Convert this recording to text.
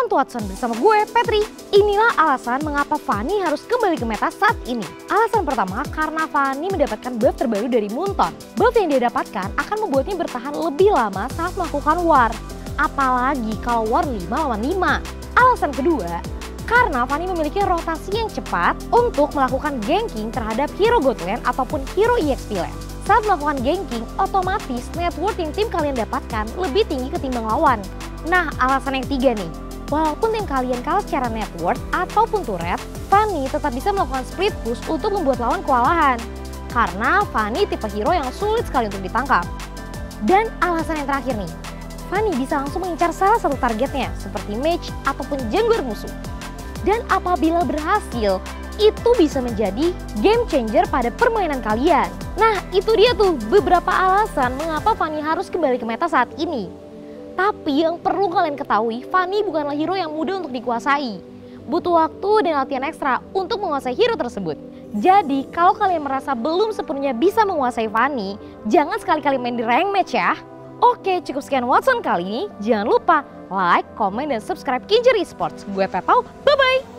Welcome to Watson bersama gue, Petri. Inilah alasan mengapa Fanny harus kembali ke meta saat ini. Alasan pertama, karena Fanny mendapatkan buff terbaru dari Moonton. Buff yang dia dapatkan akan membuatnya bertahan lebih lama saat melakukan war. Apalagi kalau war 5 lawan 5. Alasan kedua, karena Fanny memiliki rotasi yang cepat untuk melakukan ganking terhadap hero Godland ataupun hero EXP lane. Saat melakukan ganking, otomatis net worth yang tim kalian dapatkan lebih tinggi ketimbang lawan. Nah, alasan yang ketiga nih, walaupun tim kalian kalah secara net worth ataupun turret, Fanny tetap bisa melakukan split push untuk membuat lawan kewalahan. Karena Fanny tipe hero yang sulit sekali untuk ditangkap. Dan alasan yang terakhir nih, Fanny bisa langsung mengincar salah satu targetnya seperti mage ataupun jungler musuh. Dan apabila berhasil, itu bisa menjadi game changer pada permainan kalian. Nah, itu dia tuh beberapa alasan mengapa Fanny harus kembali ke meta saat ini. Tapi yang perlu kalian ketahui, Fanny bukanlah hero yang mudah untuk dikuasai. Butuh waktu dan latihan ekstra untuk menguasai hero tersebut. Jadi kalau kalian merasa belum sepenuhnya bisa menguasai Fanny, jangan sekali-kali main di rank match ya. Oke, cukup sekian Watson kali ini. Jangan lupa like, komen, dan subscribe Kinjer Esports. Gue Pepau, bye-bye!